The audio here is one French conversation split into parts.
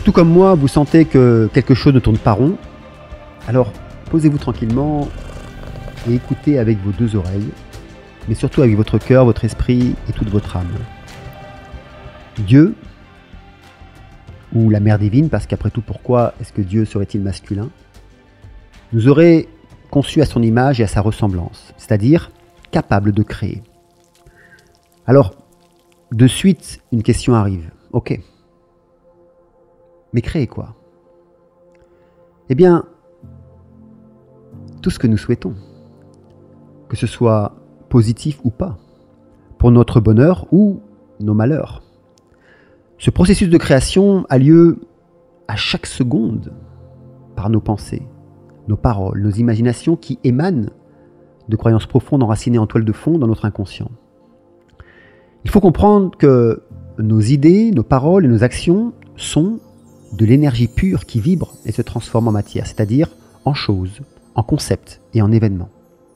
tout comme moi, vous sentez que quelque chose ne tourne pas rond, alors posez-vous tranquillement et écoutez avec vos deux oreilles, mais surtout avec votre cœur, votre esprit et toute votre âme. Dieu, ou la Mère divine, parce qu'après tout, pourquoi est-ce que Dieu serait-il masculin, nous aurait conçus à son image et à sa ressemblance, c'est-à-dire capable de créer. Alors, de suite, une question arrive. Ok. Mais créer quoi? Eh bien, tout ce que nous souhaitons, que ce soit positif ou pas, pour notre bonheur ou nos malheurs. Ce processus de création a lieu à chaque seconde par nos pensées, nos paroles, nos imaginations qui émanent de croyances profondes enracinées en toile de fond dans notre inconscient. Il faut comprendre que nos idées, nos paroles et nos actions sont de l'énergie pure qui vibre et se transforme en matière, c'est-à-dire en choses, en concepts et en événements.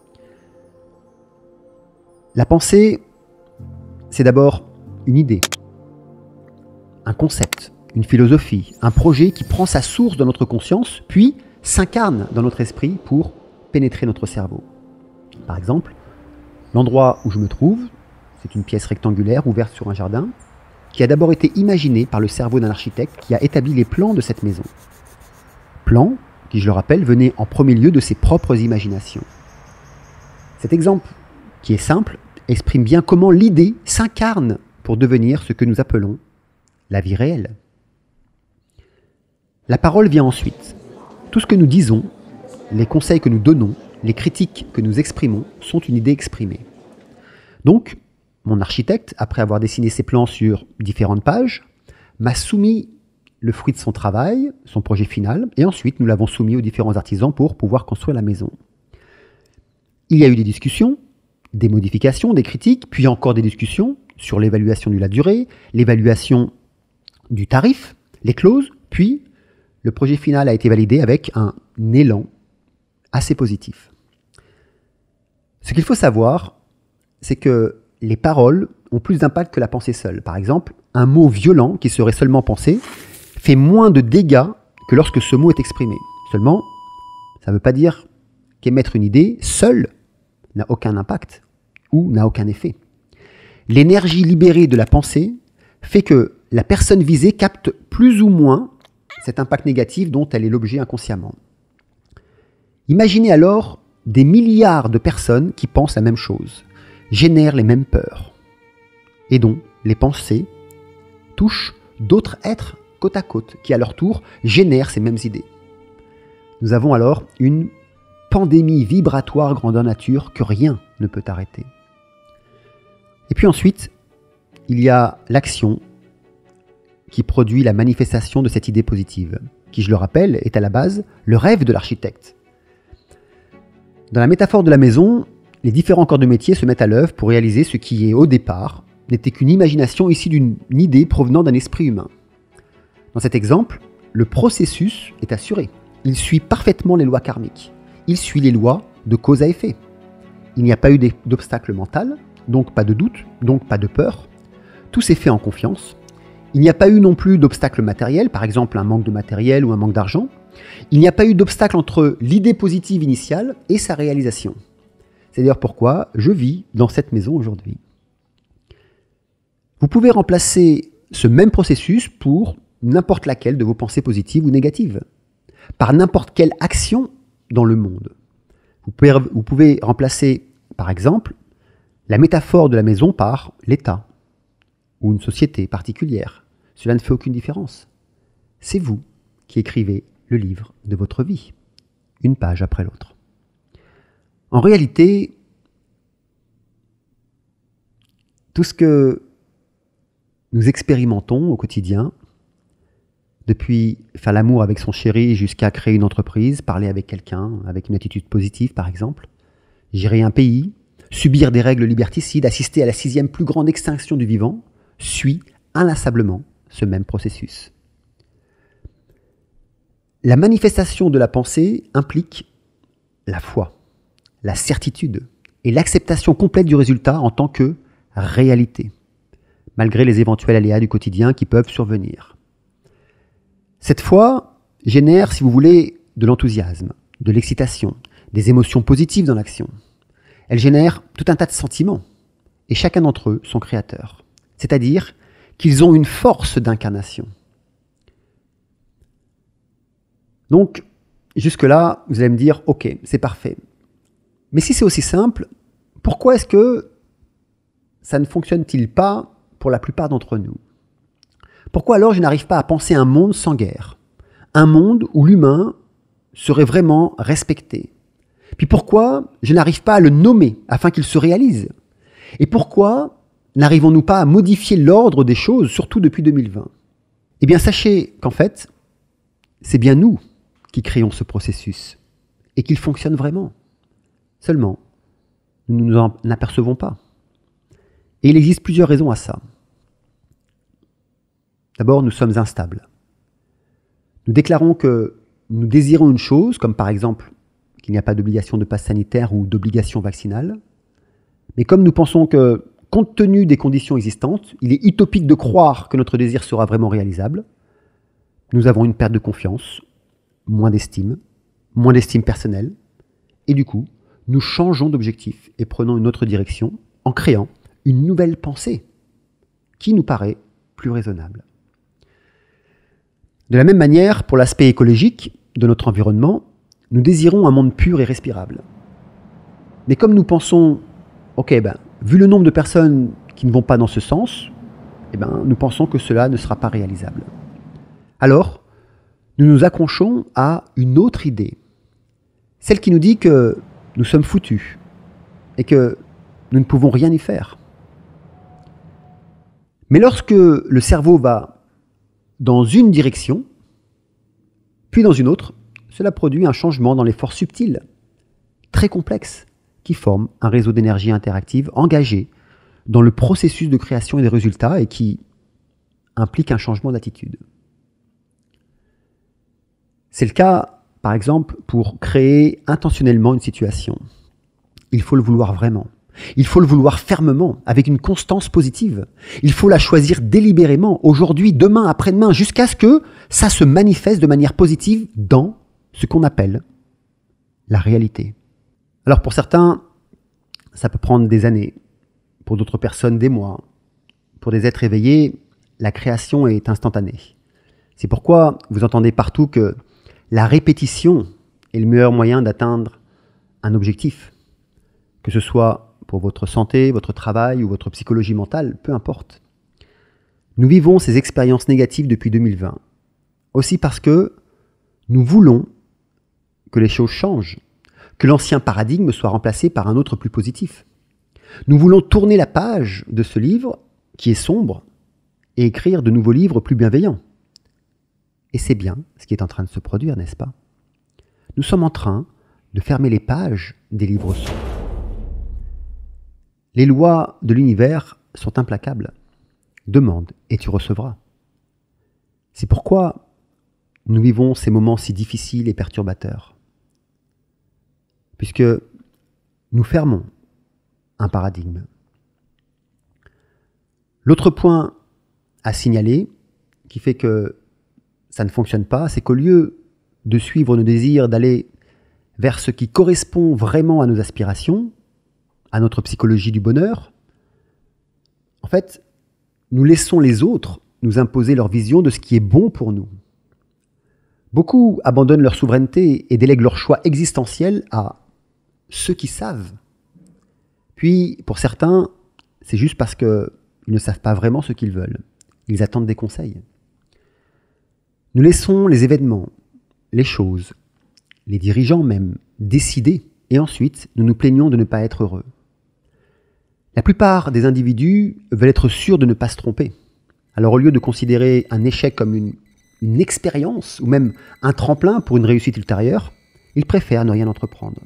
La pensée, c'est d'abord une idée, un concept, une philosophie, un projet qui prend sa source dans notre conscience, puis s'incarne dans notre esprit pour pénétrer notre cerveau. Par exemple, l'endroit où je me trouve, c'est une pièce rectangulaire ouverte sur un jardin, qui a d'abord été imaginée par le cerveau d'un architecte qui a établi les plans de cette maison. Plans qui, je le rappelle, venaient en premier lieu de ses propres imaginations. Cet exemple, qui est simple, exprime bien comment l'idée s'incarne pour devenir ce que nous appelons la vie réelle. La parole vient ensuite. Tout ce que nous disons, les conseils que nous donnons, les critiques que nous exprimons sont une idée exprimée. Donc, mon architecte, après avoir dessiné ses plans sur différentes pages, m'a soumis le fruit de son travail, son projet final, et ensuite nous l'avons soumis aux différents artisans pour pouvoir construire la maison. Il y a eu des discussions, des modifications, des critiques, puis encore des discussions sur l'évaluation de la durée, l'évaluation du tarif, les clauses, puis le projet final a été validé avec un élan assez positif. Ce qu'il faut savoir, c'est que les paroles ont plus d'impact que la pensée seule. Par exemple, un mot violent qui serait seulement pensé fait moins de dégâts que lorsque ce mot est exprimé. Seulement, ça ne veut pas dire qu'émettre une idée seule n'a aucun impact ou n'a aucun effet. L'énergie libérée de la pensée fait que la personne visée capte plus ou moins cet impact négatif dont elle est l'objet inconsciemment. Imaginez alors des milliards de personnes qui pensent la même chose, génèrent les mêmes peurs, et dont les pensées touchent d'autres êtres côte à côte, qui à leur tour génèrent ces mêmes idées. Nous avons alors une pandémie vibratoire grandeur nature que rien ne peut arrêter. Et puis ensuite, il y a l'action qui produit la manifestation de cette idée positive, qui, je le rappelle, est à la base le rêve de l'architecte. Dans la métaphore de la maison, les différents corps de métier se mettent à l'œuvre pour réaliser ce qui, au départ, n'était qu'une imagination issue d'une idée provenant d'un esprit humain. Dans cet exemple, le processus est assuré. Il suit parfaitement les lois karmiques. Il suit les lois de cause à effet. Il n'y a pas eu d'obstacle mental, donc pas de doute, donc pas de peur. Tout s'est fait en confiance. Il n'y a pas eu non plus d'obstacle matériel, par exemple un manque de matériel ou un manque d'argent. Il n'y a pas eu d'obstacle entre l'idée positive initiale et sa réalisation. C'est d'ailleurs pourquoi je vis dans cette maison aujourd'hui. Vous pouvez remplacer ce même processus pour n'importe laquelle de vos pensées positives ou négatives, par n'importe quelle action dans le monde. Vous pouvez remplacer, par exemple, la métaphore de la maison par l'État ou une société particulière. Cela ne fait aucune différence. C'est vous qui écrivez le livre de votre vie, une page après l'autre. En réalité, tout ce que nous expérimentons au quotidien, depuis faire l'amour avec son chéri jusqu'à créer une entreprise, parler avec quelqu'un, avec une attitude positive par exemple, gérer un pays, subir des règles liberticides, assister à la 6e plus grande extinction du vivant, suit inlassablement ce même processus. La manifestation de la pensée implique la foi, la certitude et l'acceptation complète du résultat en tant que réalité, malgré les éventuels aléas du quotidien qui peuvent survenir. Cette foi génère, si vous voulez, de l'enthousiasme, de l'excitation, des émotions positives dans l'action. Elle génère tout un tas de sentiments, et chacun d'entre eux sont créateurs. C'est-à-dire qu'ils ont une force d'incarnation. Donc, jusque-là, vous allez me dire, ok, c'est parfait. Mais si c'est aussi simple, pourquoi est-ce que ça ne fonctionne-t-il pas pour la plupart d'entre nous? Pourquoi alors je n'arrive pas à penser un monde sans guerre? Un monde où l'humain serait vraiment respecté? Puis pourquoi je n'arrive pas à le nommer afin qu'il se réalise? Et pourquoi n'arrivons-nous pas à modifier l'ordre des choses, surtout depuis 2020? Eh bien, sachez qu'en fait, c'est bien nous qui créons ce processus et qu'il fonctionne vraiment. Seulement, nous ne nous en apercevons pas. Et il existe plusieurs raisons à ça. D'abord, nous sommes instables. Nous déclarons que nous désirons une chose, comme par exemple qu'il n'y a pas d'obligation de passe sanitaire ou d'obligation vaccinale, mais comme nous pensons que, compte tenu des conditions existantes, il est utopique de croire que notre désir sera vraiment réalisable, nous avons une perte de confiance, moins d'estime personnelle, et du coup, nous changeons d'objectif et prenons une autre direction en créant une nouvelle pensée qui nous paraît plus raisonnable. De la même manière, pour l'aspect écologique de notre environnement, nous désirons un monde pur et respirable. Mais comme nous pensons, vu le nombre de personnes qui ne vont pas dans ce sens, nous pensons que cela ne sera pas réalisable. Alors, nous nous accrochons à une autre idée, celle qui nous dit que nous sommes foutus et que nous ne pouvons rien y faire. Mais lorsque le cerveau va dans une direction, puis dans une autre, cela produit un changement dans les forces subtiles, très complexes, qui forment un réseau d'énergie interactive engagé dans le processus de création et des résultats et qui implique un changement d'attitude. C'est le cas, par exemple, pour créer intentionnellement une situation. Il faut le vouloir vraiment. Il faut le vouloir fermement, avec une constance positive. Il faut la choisir délibérément, aujourd'hui, demain, après-demain, jusqu'à ce que ça se manifeste de manière positive dans ce qu'on appelle la réalité. Alors pour certains, ça peut prendre des années. Pour d'autres personnes, des mois. Pour des êtres éveillés, la création est instantanée. C'est pourquoi vous entendez partout que la répétition est le meilleur moyen d'atteindre un objectif. Que ce soit pour votre santé, votre travail ou votre psychologie mentale, peu importe. Nous vivons ces expériences négatives depuis 2020. Aussi parce que nous voulons que les choses changent, que l'ancien paradigme soit remplacé par un autre plus positif. Nous voulons tourner la page de ce livre qui est sombre et écrire de nouveaux livres plus bienveillants. Et c'est bien ce qui est en train de se produire, n'est-ce pas? Nous sommes en train de fermer les pages des livres sombres. Les lois de l'univers sont implacables. Demande et tu recevras. C'est pourquoi nous vivons ces moments si difficiles et perturbateurs. Puisque nous fermons un paradigme. L'autre point à signaler, qui fait que ça ne fonctionne pas, c'est qu'au lieu de suivre nos désirs, d'aller vers ce qui correspond vraiment à nos aspirations, à notre psychologie du bonheur, en fait, nous laissons les autres nous imposer leur vision de ce qui est bon pour nous. Beaucoup abandonnent leur souveraineté et délèguent leur choix existentiel à ceux qui savent. Puis, pour certains, c'est juste parce qu'ils ne savent pas vraiment ce qu'ils veulent. Ils attendent des conseils. Nous laissons les événements, les choses, les dirigeants même, décider, et ensuite nous nous plaignons de ne pas être heureux. La plupart des individus veulent être sûrs de ne pas se tromper. Alors au lieu de considérer un échec comme une expérience ou même un tremplin pour une réussite ultérieure, ils préfèrent ne rien entreprendre.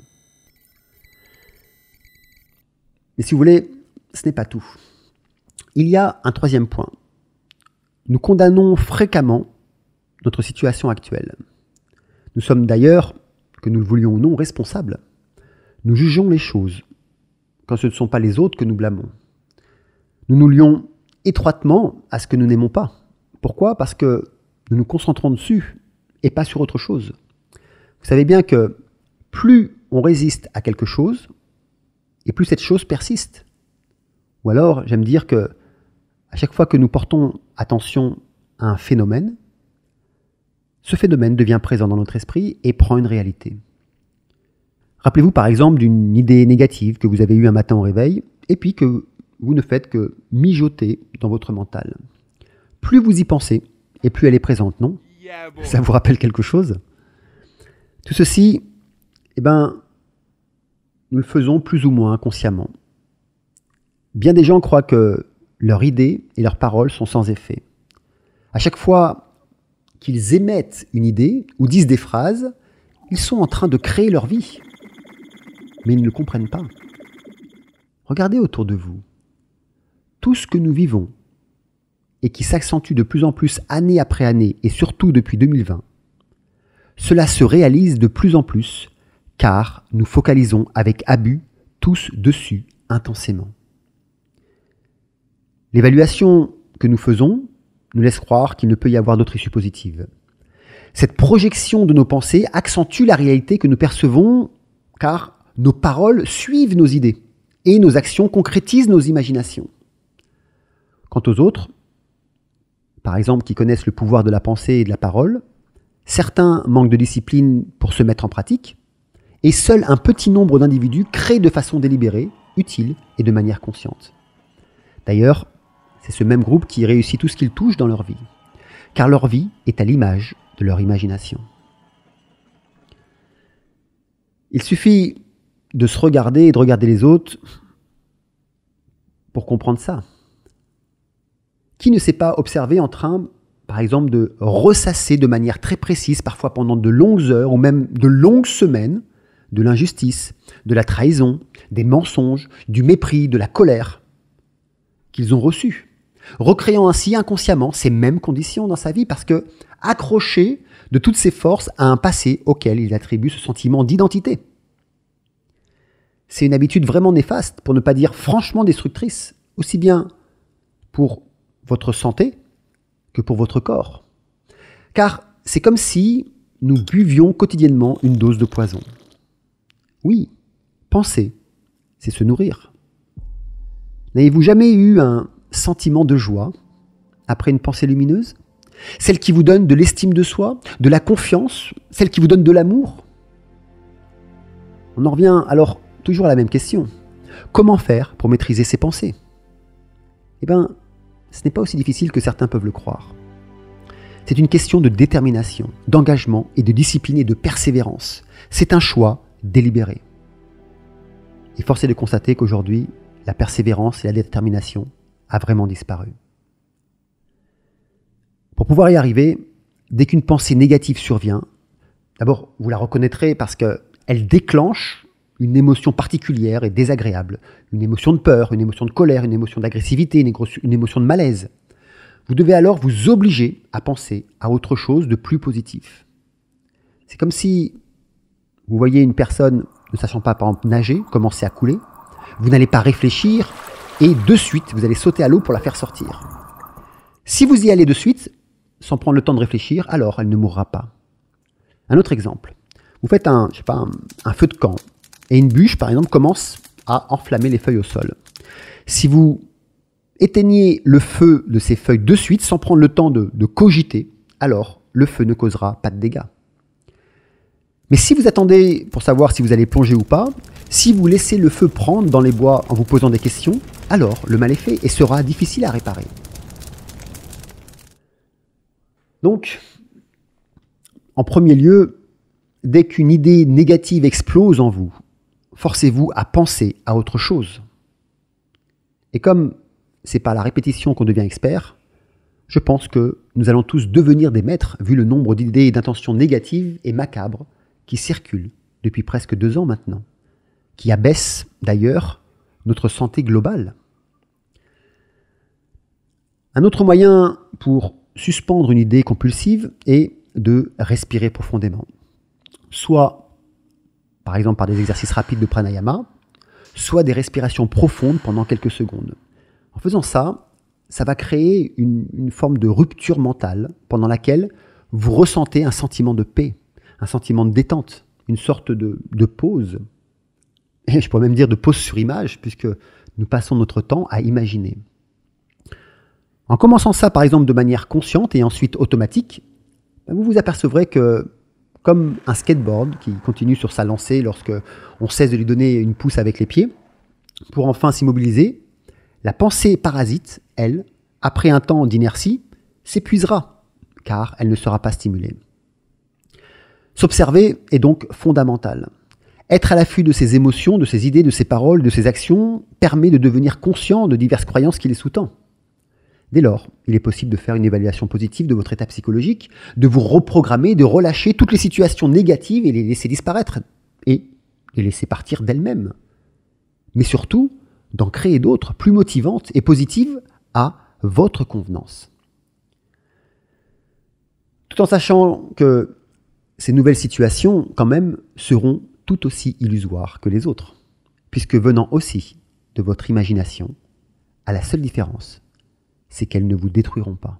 Mais si vous voulez, ce n'est pas tout. Il y a un troisième point. Nous condamnons fréquemment notre situation actuelle. Nous sommes d'ailleurs, que nous le voulions ou non, responsables. Nous jugeons les choses quand ce ne sont pas les autres que nous blâmons. Nous nous lions étroitement à ce que nous n'aimons pas. Pourquoi? Parce que nous nous concentrons dessus et pas sur autre chose. Vous savez bien que plus on résiste à quelque chose, et plus cette chose persiste. Ou alors, j'aime dire que à chaque fois que nous portons attention à un phénomène, ce phénomène devient présent dans notre esprit et prend une réalité. Rappelez-vous par exemple d'une idée négative que vous avez eue un matin au réveil, et puis que vous ne faites que mijoter dans votre mental. Plus vous y pensez, et plus elle est présente, non? Ça vous rappelle quelque chose? Tout ceci, nous le faisons plus ou moins inconsciemment. Bien des gens croient que leurs idées et leurs paroles sont sans effet. À chaque fois qu'ils émettent une idée ou disent des phrases, ils sont en train de créer leur vie. Mais ils ne le comprennent pas. Regardez autour de vous. Tout ce que nous vivons et qui s'accentue de plus en plus année après année et surtout depuis 2020, cela se réalise de plus en plus car nous focalisons avec abus tous dessus intensément. L'évaluation que nous faisons nous laisse croire qu'il ne peut y avoir d'autre issue positive. Cette projection de nos pensées accentue la réalité que nous percevons car nos paroles suivent nos idées et nos actions concrétisent nos imaginations. Quant aux autres, par exemple qui connaissent le pouvoir de la pensée et de la parole, certains manquent de discipline pour se mettre en pratique et seul un petit nombre d'individus créent de façon délibérée, utile et de manière consciente. D'ailleurs, c'est ce même groupe qui réussit tout ce qu'ils touchent dans leur vie, car leur vie est à l'image de leur imagination. Il suffit de se regarder et de regarder les autres pour comprendre ça. Qui ne s'est pas observé en train, par exemple, de ressasser de manière très précise, parfois pendant de longues heures ou même de longues semaines, de l'injustice, de la trahison, des mensonges, du mépris, de la colère qu'ils ont reçus, recréant ainsi inconsciemment ces mêmes conditions dans sa vie parce que accroché de toutes ses forces à un passé auquel il attribue ce sentiment d'identité. C'est une habitude vraiment néfaste, pour ne pas dire franchement destructrice, aussi bien pour votre santé que pour votre corps. Car c'est comme si nous buvions quotidiennement une dose de poison. Oui, penser, c'est se nourrir. N'avez-vous jamais eu un sentiment de joie après une pensée lumineuse? Celle qui vous donne de l'estime de soi, de la confiance, celle qui vous donne de l'amour? On en revient alors toujours à la même question. Comment faire pour maîtriser ses pensées? Ce n'est pas aussi difficile que certains peuvent le croire. C'est une question de détermination, d'engagement et de discipline et de persévérance. C'est un choix délibéré. Et force est de constater qu'aujourd'hui, la persévérance et la détermination a vraiment disparu. Pour pouvoir y arriver, dès qu'une pensée négative survient, d'abord, vous la reconnaîtrez parce qu'elle déclenche une émotion particulière et désagréable, une émotion de peur, une émotion de colère, une émotion d'agressivité, une émotion de malaise. Vous devez alors vous obliger à penser à autre chose de plus positif. C'est comme si vous voyez une personne ne sachant pas, par exemple, nager, commencer à couler. Vous n'allez pas réfléchir et de suite, vous allez sauter à l'eau pour la faire sortir. Si vous y allez de suite, sans prendre le temps de réfléchir, alors elle ne mourra pas. Un autre exemple. Vous faites un feu de camp et une bûche, par exemple, commence à enflammer les feuilles au sol. Si vous éteignez le feu de ces feuilles de suite, sans prendre le temps de cogiter, alors le feu ne causera pas de dégâts. Mais si vous attendez pour savoir si vous allez plonger ou pas, si vous laissez le feu prendre dans les bois en vous posant des questions, alors le mal est fait et sera difficile à réparer. Donc, en premier lieu, dès qu'une idée négative explose en vous, forcez-vous à penser à autre chose. Et comme c'est par la répétition qu'on devient expert, je pense que nous allons tous devenir des maîtres vu le nombre d'idées et d'intentions négatives et macabres qui circulent depuis presque 2 ans maintenant, qui abaissent d'ailleurs notre santé globale. Un autre moyen pour suspendre une idée compulsive est de respirer profondément. Soit, par exemple, par des exercices rapides de pranayama, soit des respirations profondes pendant quelques secondes. En faisant ça, ça va créer une forme de rupture mentale pendant laquelle vous ressentez un sentiment de paix, un sentiment de détente, une sorte de pause. Et je pourrais même dire de pause sur image, puisque nous passons notre temps à imaginer. En commençant ça, par exemple, de manière consciente et ensuite automatique, vous vous apercevrez que, comme un skateboard qui continue sur sa lancée lorsque on cesse de lui donner une pousse avec les pieds, pour enfin s'immobiliser, la pensée parasite, elle, après un temps d'inertie, s'épuisera, car elle ne sera pas stimulée. S'observer est donc fondamental. Être à l'affût de ses émotions, de ses idées, de ses paroles, de ses actions, permet de devenir conscient de diverses croyances qui les sous-tendent. Dès lors, il est possible de faire une évaluation positive de votre état psychologique, de vous reprogrammer, de relâcher toutes les situations négatives et les laisser disparaître, et les laisser partir d'elles-mêmes. Mais surtout, d'en créer d'autres, plus motivantes et positives, à votre convenance. Tout en sachant que ces nouvelles situations, quand même, seront tout aussi illusoires que les autres, puisque venant aussi de votre imagination, à la seule différence, c'est qu'elles ne vous détruiront pas.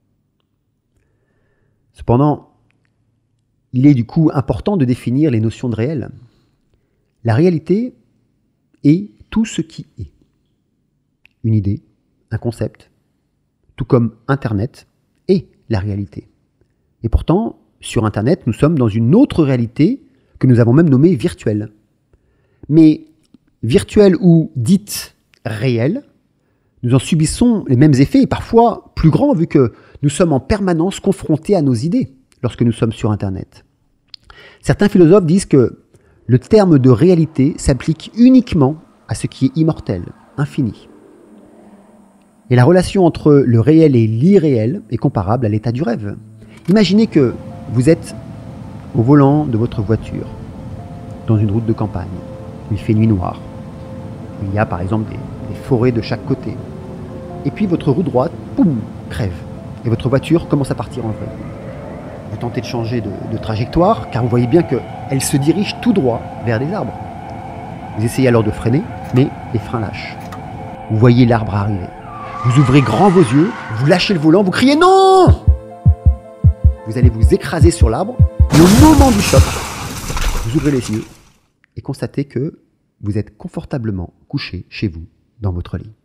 Cependant, il est du coup important de définir les notions de réel. La réalité est tout ce qui est. Une idée, un concept, tout comme Internet est la réalité. Et pourtant, sur Internet, nous sommes dans une autre réalité que nous avons même nommée virtuelle. Mais virtuelle ou dite réelle, nous en subissons les mêmes effets et parfois plus grands vu que nous sommes en permanence confrontés à nos idées lorsque nous sommes sur Internet. Certains philosophes disent que le terme de réalité s'applique uniquement à ce qui est immortel, infini. Et la relation entre le réel et l'irréel est comparable à l'état du rêve. Imaginez que vous êtes au volant de votre voiture, dans une route de campagne. Il fait nuit noire. Il y a par exemple des forêts de chaque côté. Et puis votre roue droite, poum, crève. Et votre voiture commence à partir en vrille. Vous tentez de changer de trajectoire, car vous voyez bien qu'elle se dirige tout droit vers les arbres. Vous essayez alors de freiner, mais les freins lâchent. Vous voyez l'arbre arriver. Vous ouvrez grand vos yeux, vous lâchez le volant, vous criez « Non !» Vous allez vous écraser sur l'arbre, et au moment du choc, vous ouvrez les yeux et constatez que vous êtes confortablement couché chez vous, dans votre lit.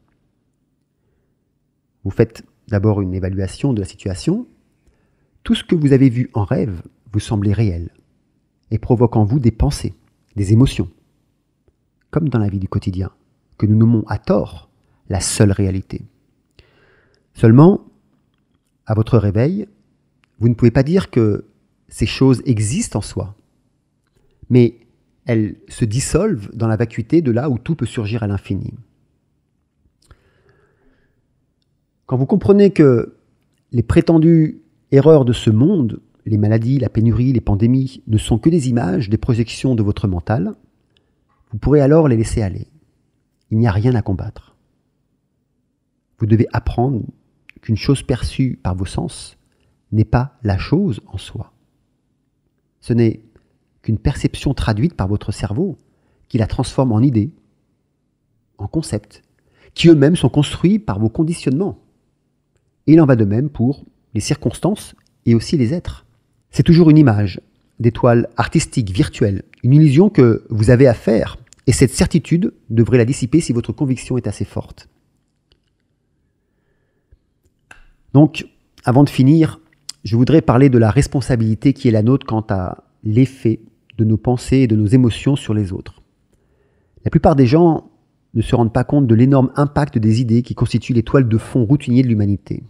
Vous faites d'abord une évaluation de la situation. Tout ce que vous avez vu en rêve vous semblait réel et provoque en vous des pensées, des émotions, comme dans la vie du quotidien, que nous nommons à tort la seule réalité. Seulement, à votre réveil, vous ne pouvez pas dire que ces choses existent en soi, mais elles se dissolvent dans la vacuité de là où tout peut surgir à l'infini. Quand vous comprenez que les prétendues erreurs de ce monde, les maladies, la pénurie, les pandémies, ne sont que des images, des projections de votre mental, vous pourrez alors les laisser aller. Il n'y a rien à combattre. Vous devez apprendre qu'une chose perçue par vos sens n'est pas la chose en soi. Ce n'est qu'une perception traduite par votre cerveau qui la transforme en idée, en concept, qui eux-mêmes sont construits par vos conditionnements. Et il en va de même pour les circonstances et aussi les êtres. C'est toujours une image, des toiles artistiques, virtuelles, une illusion que vous avez à faire, et cette certitude devrait la dissiper si votre conviction est assez forte. Donc, avant de finir, je voudrais parler de la responsabilité qui est la nôtre quant à l'effet de nos pensées et de nos émotions sur les autres. La plupart des gens ne se rendent pas compte de l'énorme impact des idées qui constituent les toiles de fond routiniers de l'humanité.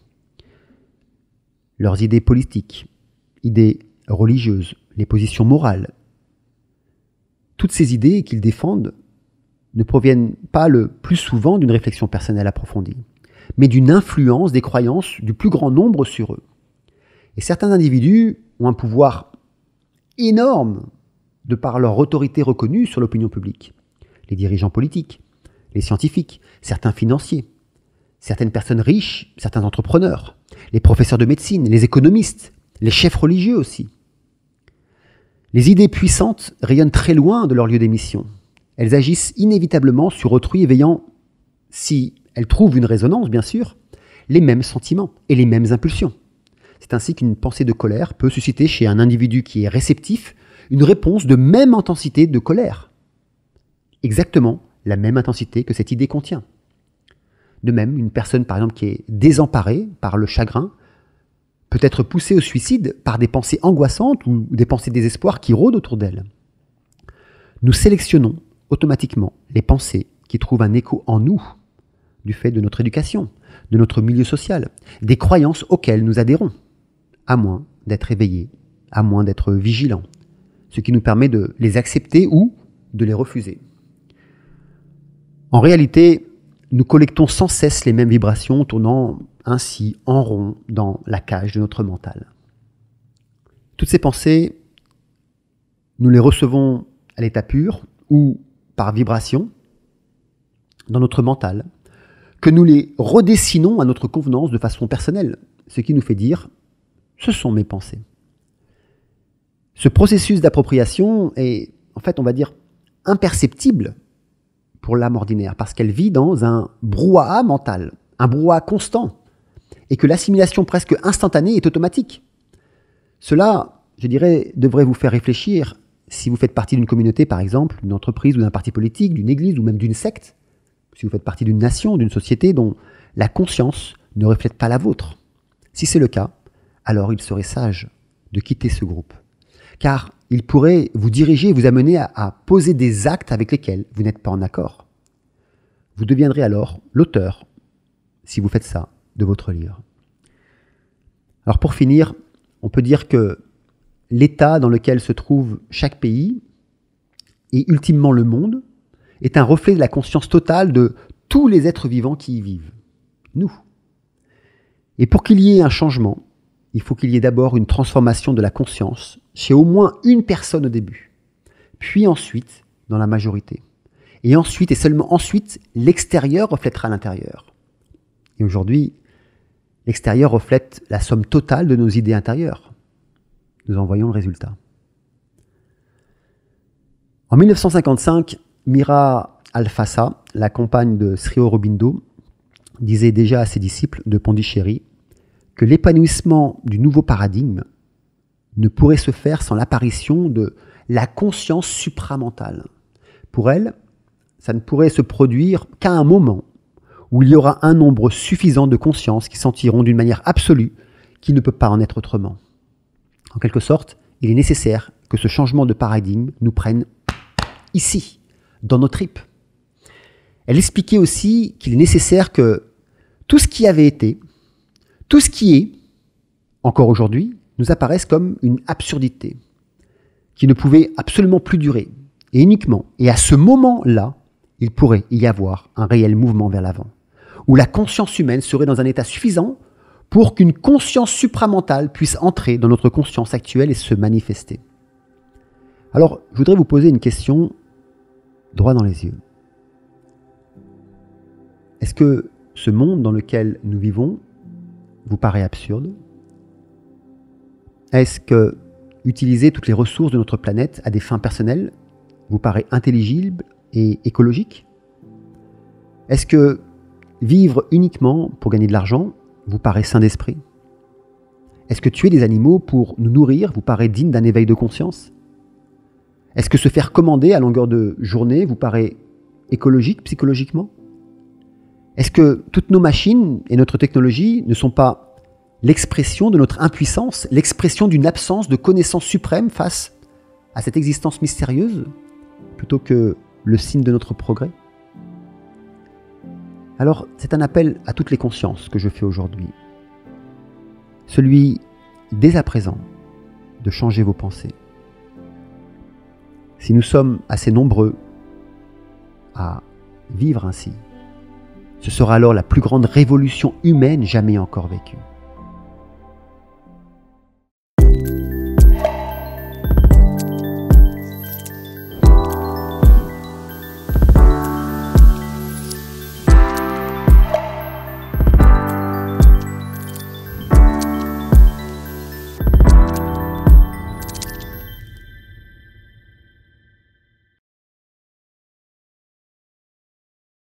Leurs idées politiques, idées religieuses, les positions morales. Toutes ces idées qu'ils défendent ne proviennent pas le plus souvent d'une réflexion personnelle approfondie, mais d'une influence des croyances du plus grand nombre sur eux. Et certains individus ont un pouvoir énorme de par leur autorité reconnue sur l'opinion publique. Les dirigeants politiques, les scientifiques, certains financiers, certaines personnes riches, certains entrepreneurs, les professeurs de médecine, les économistes, les chefs religieux aussi. Les idées puissantes rayonnent très loin de leur lieu d'émission. Elles agissent inévitablement sur autrui, éveillant, si elles trouvent une résonance bien sûr, les mêmes sentiments et les mêmes impulsions. C'est ainsi qu'une pensée de colère peut susciter chez un individu qui est réceptif une réponse de même intensité de colère. Exactement la même intensité que cette idée contient. De même, une personne par exemple qui est désemparée par le chagrin peut être poussée au suicide par des pensées angoissantes ou des pensées de désespoir qui rôdent autour d'elle. Nous sélectionnons automatiquement les pensées qui trouvent un écho en nous, du fait de notre éducation, de notre milieu social, des croyances auxquelles nous adhérons, à moins d'être éveillés, à moins d'être vigilants, ce qui nous permet de les accepter ou de les refuser. En réalité, nous collectons sans cesse les mêmes vibrations, tournant ainsi en rond dans la cage de notre mental. Toutes ces pensées, nous les recevons à l'état pur ou par vibration dans notre mental, que nous les redessinons à notre convenance de façon personnelle, ce qui nous fait dire « ce sont mes pensées ». Ce processus d'appropriation est, en fait, on va dire, imperceptible pour l'âme ordinaire, parce qu'elle vit dans un brouhaha mental, un brouhaha constant, et que l'assimilation presque instantanée est automatique. Cela, je dirais, devrait vous faire réfléchir si vous faites partie d'une communauté, par exemple, d'une entreprise ou d'un parti politique, d'une église ou même d'une secte, si vous faites partie d'une nation, d'une société dont la conscience ne reflète pas la vôtre. Si c'est le cas, alors il serait sage de quitter ce groupe, car il pourrait vous diriger et vous amener à poser des actes avec lesquels vous n'êtes pas en accord. Vous deviendrez alors l'auteur, si vous faites ça, de votre livre. Alors pour finir, on peut dire que l'état dans lequel se trouve chaque pays, et ultimement le monde, est un reflet de la conscience totale de tous les êtres vivants qui y vivent, nous. Et pour qu'il y ait un changement, il faut qu'il y ait d'abord une transformation de la conscience chez au moins une personne au début, puis ensuite dans la majorité. Et ensuite, et seulement ensuite, l'extérieur reflètera l'intérieur. Et aujourd'hui, l'extérieur reflète la somme totale de nos idées intérieures. Nous en voyons le résultat. En 1955, Mira Alfassa, la compagne de Sri Aurobindo, disait déjà à ses disciples de Pondichéry que l'épanouissement du nouveau paradigme ne pourrait se faire sans l'apparition de la conscience supramentale. Pour elle, ça ne pourrait se produire qu'à un moment où il y aura un nombre suffisant de consciences qui sentiront d'une manière absolue qu'il ne peut pas en être autrement. En quelque sorte, il est nécessaire que ce changement de paradigme nous prenne ici, dans nos tripes. Elle expliquait aussi qu'il est nécessaire que tout ce qui avait été, tout ce qui est, encore aujourd'hui, nous apparaisse comme une absurdité, qui ne pouvait absolument plus durer, et uniquement, et à ce moment-là, il pourrait y avoir un réel mouvement vers l'avant, où la conscience humaine serait dans un état suffisant pour qu'une conscience supramentale puisse entrer dans notre conscience actuelle et se manifester. Alors, je voudrais vous poser une question droit dans les yeux. Est-ce que ce monde dans lequel nous vivons vous paraît absurde? Est-ce que utiliser toutes les ressources de notre planète à des fins personnelles vous paraît intelligible et écologique? Est-ce que vivre uniquement pour gagner de l'argent vous paraît sain d'esprit? Est-ce que tuer des animaux pour nous nourrir vous paraît digne d'un éveil de conscience? Est-ce que se faire commander à longueur de journée vous paraît écologique psychologiquement? Est-ce que toutes nos machines et notre technologie ne sont pas l'expression de notre impuissance, l'expression d'une absence de connaissance suprême face à cette existence mystérieuse, plutôt que le signe de notre progrès? Alors, c'est un appel à toutes les consciences que je fais aujourd'hui. Celui, dès à présent, de changer vos pensées. Si nous sommes assez nombreux à vivre ainsi, ce sera alors la plus grande révolution humaine jamais encore vécue.